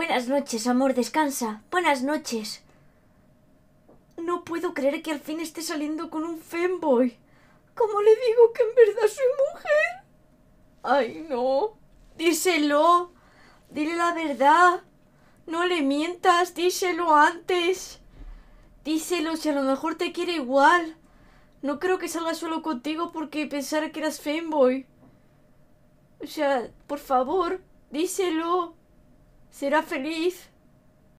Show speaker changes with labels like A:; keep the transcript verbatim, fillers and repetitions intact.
A: Buenas noches, amor, descansa. Buenas noches. No puedo creer que al fin esté saliendo con un femboy. ¿Cómo le digo que en verdad soy mujer? Ay, no. Díselo. Dile la verdad. No le mientas, díselo antes. Díselo si a lo mejor te quiere igual. No creo que salga solo contigo porque pensara que eras femboy. O sea, por favor, díselo. Será feliz.